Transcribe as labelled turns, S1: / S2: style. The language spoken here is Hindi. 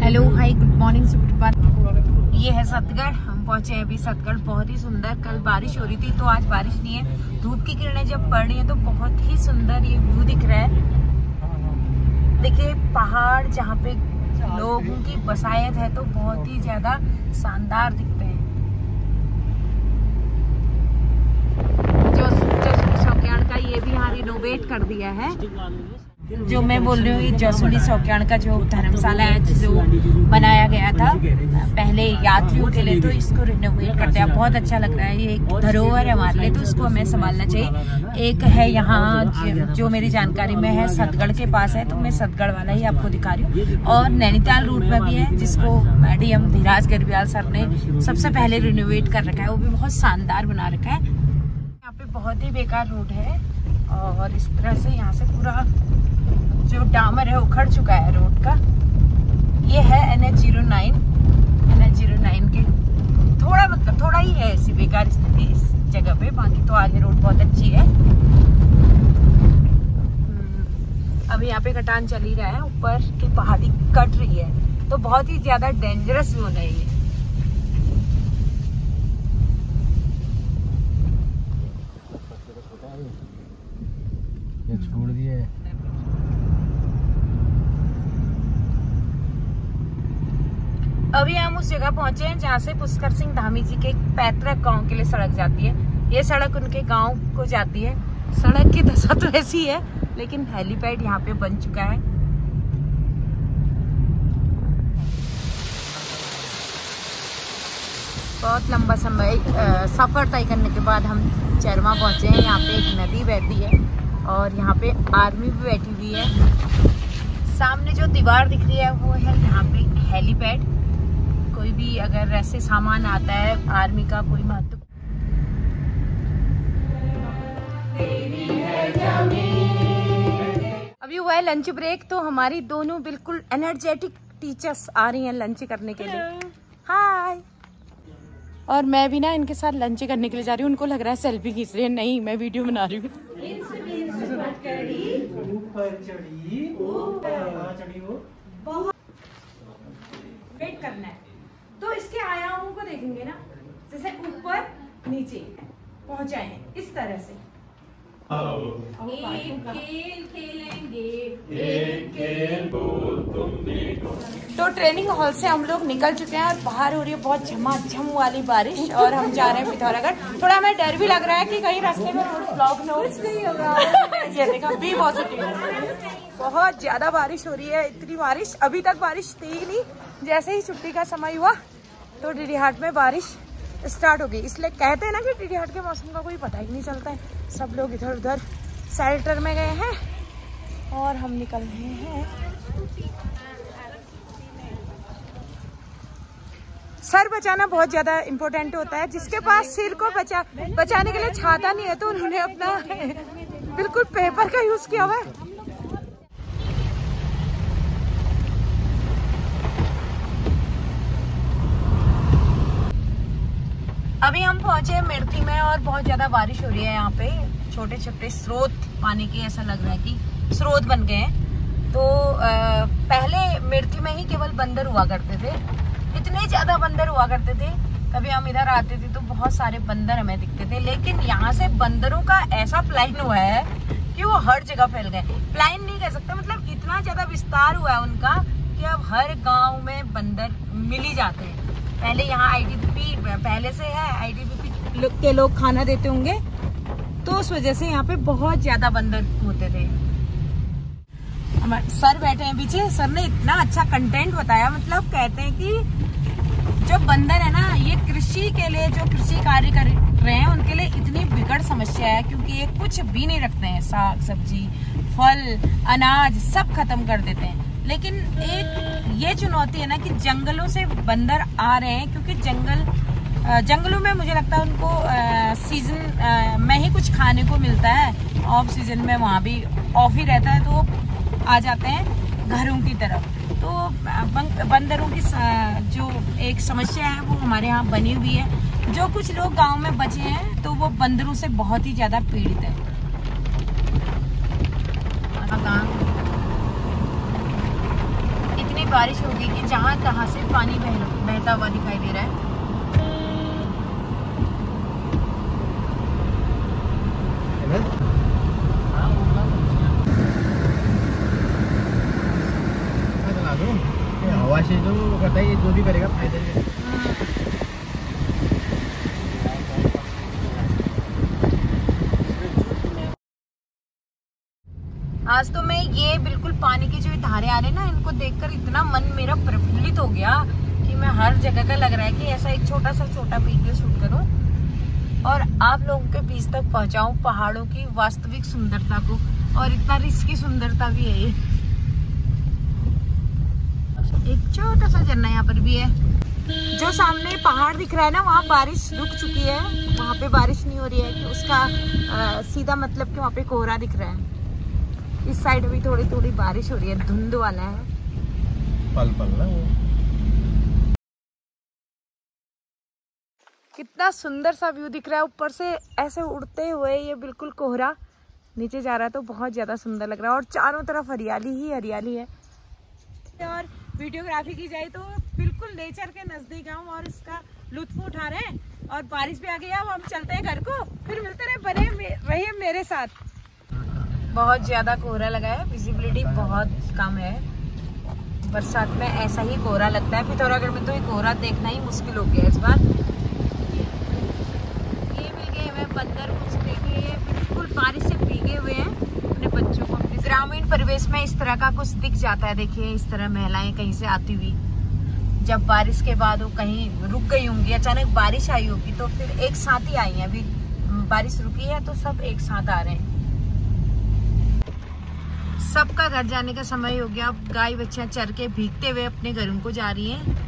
S1: हेलो हाय गुड मॉर्निंग सुप्रभात। ये है सतगढ़। हम पहुंचे हैं अभी सतगढ़। बहुत ही सुंदर। कल बारिश हो रही थी तो आज बारिश नहीं है। धूप की किरणें जब पड़ रही हैं तो बहुत ही सुंदर ये व्यू दिख रहा है। देखिए पहाड़ जहाँ पे लोगों की बसायत है तो बहुत ही ज्यादा शानदार दिखते हैं। जो सौक्याण का ये भी यहाँ रिनोवेट कर दिया है। जो मैं बोल रही हूँ ये जसुली सौक्याण का जो धर्मशाला है जो बनाया गया था पहले यात्रियों के लिए, तो इसको रिनोवेट कर दिया। बहुत अच्छा लग रहा है। ये एक धरोहर है हमारे लिए तो इसको हमें संभालना चाहिए। एक है यहाँ जो मेरी जानकारी में है सतगढ़ के पास है, तो मैं सतगढ़ वाला ही आपको दिखा रही हूँ। और नैनीताल रूट में भी है जिसको डीएम धीराज गर्ब्याल सर ने सबसे पहले रिनोवेट कर रखा है। वो भी बहुत शानदार बना रखा है। यहाँ पे बहुत ही बेकार रोड है और इस तरह से यहाँ से पूरा जो डामर है उखड़ चुका है रोड का। ये है NH09। NH09 के थोड़ा ही है ऐसी बेकार स्थिति इस जगह पे। बाकी तो आगे रोड बहुत अच्छी है। अभी यहाँ पे कटान चल ही रहा है। ऊपर की पहाड़ी कट रही है तो बहुत ही ज्यादा डेंजरस जोन है ये।
S2: छोड़ दिए।
S1: अभी हम उस जगह पहुंचे हैं जहाँ से पुष्कर सिंह धामी जी के पैतृक गांव के लिए सड़क जाती है। ये सड़क उनके गांव को जाती है। सड़क की दशा तो ऐसी है लेकिन हेलीपैड यहाँ पे बन चुका है। बहुत लंबा समय सफर तय करने के बाद हम चरमा पहुंचे हैं। यहाँ पे एक नदी बहती है और यहाँ पे आर्मी भी बैठी हुई है। सामने जो दीवार दिख रही है वो है यहाँ पे हेलीपैड। कोई भी अगर ऐसे सामान आता है आर्मी का कोई महत्व। अभी हुआ है लंच ब्रेक तो हमारी दोनों बिल्कुल एनर्जेटिक टीचर्स आ रही हैं लंच करने के लिए। हाय। और मैं भी ना इनके साथ लंच करने के लिए जा रही हूँ। उनको लग रहा है सेल्फी खींच रही है। नहीं, मैं वीडियो बना रही हूँ। वेट करना है तो इसके आयामों को देखेंगे ना, जैसे ऊपर नीचे पहुंच जाए इस तरह से। एक खेल खेलेंगे, एक खेल तो ट्रेनिंग हॉल से हम लोग निकल चुके हैं और बाहर हो रही है बहुत झमाझम वाली बारिश और हम जा रहे हैं पिथौरागढ़। थोड़ा हमें डर भी लग रहा है कि कहीं रास्ते में ब्लॉक न हो। कुछ नहीं होगा। ये देखा बी पॉजिटिव। बहुत ज्यादा बारिश हो रही है। इतनी बारिश अभी तक बारिश थी ही नहीं। जैसे ही छुट्टी का समय हुआ तो डीडीहाट में बारिश स्टार्ट हो गई। इसलिए कहते हैं ना कि डीडीहाट के मौसम का कोई पता ही नहीं चलता है। सब लोग इधर उधर शेल्टर में गए हैं और हम निकल रहे हैं। सर बचाना बहुत ज्यादा इम्पोर्टेंट होता है। जिसके पास सिर को बचाने के लिए छाता नहीं है तो उन्होंने अपना बिल्कुल पेपर का यूज किया हुआ है। अभी हम पहुंचे मिर्थी में और बहुत ज्यादा बारिश हो रही है। यहाँ पे छोटे छोटे स्रोत पानी के ऐसा लग रहा है कि स्रोत बन गए हैं। तो पहले मिर्थी में ही केवल बंदर हुआ करते थे। इतने ज्यादा बंदर हुआ करते थे। कभी हम इधर आते थे तो बहुत सारे बंदर हमें दिखते थे। लेकिन यहाँ से बंदरों का ऐसा प्लान हुआ है कि वो हर जगह फैल गए। प्लान नहीं कह सकते, मतलब इतना ज्यादा विस्तार हुआ है उनका कि अब हर गाँव में बंदर मिल ही जाते हैं। पहले यहाँ आईटीबीपी पहले से है, आईटीबीपी के लोग खाना देते होंगे तो उस वजह से यहाँ पे बहुत ज्यादा बंदर होते थे। हमारे सर बैठे हैं पीछे। सर ने इतना अच्छा कंटेंट बताया। मतलब कहते हैं कि जो बंदर है ना ये कृषि के लिए जो कृषि कार्य कर रहे हैं उनके लिए इतनी बिकट समस्या है क्योंकि ये कुछ भी नहीं रखते हैं। साग सब्जी फल अनाज सब खत्म कर देते हैं। लेकिन एक ये चुनौती है ना कि जंगलों से बंदर आ रहे हैं क्योंकि जंगलों में मुझे लगता है उनको सीजन में ही कुछ खाने को मिलता है। ऑफ सीजन में वहाँ भी ऑफ ही रहता है तो वो आ जाते हैं घरों की तरफ। तो बंदरों की जो एक समस्या है वो हमारे यहाँ बनी हुई है। जो कुछ लोग गांव में बचे हैं तो वो बंदरों से बहुत ही ज्यादा पीड़ित है। बारिश हो गई कि जहाँ तहाँ से पानी बहता हुआ दिखाई दे रहा है।
S2: हवा से जो करता है जो भी करेगा फायदे में।
S1: आज तो मैं ये बिल्कुल पानी के जो धारे आ रहे ना, इनको देखकर इतना मन मेरा प्रफुल्लित हो गया कि मैं हर जगह का लग रहा है कि ऐसा एक छोटा वीडियो शूट करूं और आप लोगों के बीच तक पहुंचाऊं पहाड़ों की वास्तविक सुंदरता को। और इतना रिस्की सुंदरता भी है ये। एक छोटा सा झरना यहाँ पर भी है। जो सामने पहाड़ दिख रहा है ना, वहाँ बारिश रुक चुकी है, वहाँ पे बारिश नहीं हो रही है। उसका सीधा मतलब कि वहाँ पे कोहरा दिख रहा है। इस साइड भी थोड़ी थोड़ी बारिश हो रही है, धुंध वाला है,
S2: पल पल ना वो।
S1: कितना सुंदर सा व्यू दिख रहा है ऊपर से ऐसे उड़ते हुए। ये बिल्कुल कोहरा नीचे जा रहा है तो बहुत ज्यादा सुंदर लग रहा है और चारों तरफ हरियाली ही हरियाली है। और वीडियोग्राफी की जाए तो बिल्कुल नेचर के नजदीक हम और इसका लुत्फ उठा रहे हैं। और बारिश भी आ गई है, अब हम चलते हैं घर को, फिर मिलते रहिए मेरे साथ। बहुत ज्यादा कोहरा लगा है, विजिबिलिटी बहुत कम है। बरसात में ऐसा ही कोहरा लगता है। पिथौरागढ़ में तो ये कोहरा देखना ही मुश्किल हो गया इस बार। ये मिल गए हमें बंदर, कुछ देखिए बिल्कुल बारिश से भीगे हुए हैं अपने बच्चों को। अपने ग्रामीण परिवेश में इस तरह का कुछ दिख जाता है। देखिए इस तरह महिलाएं कहीं से आती हुई, जब बारिश के बाद वो कहीं रुक गई होंगी, अचानक बारिश आई होगी तो फिर एक साथ ही आई है। अभी बारिश रुकी है तो सब एक साथ आ रहे हैं। सबका घर जाने का समय हो गया। अब गाय बच्चियां चर के भीगते हुए अपने घरों को जा रही हैं।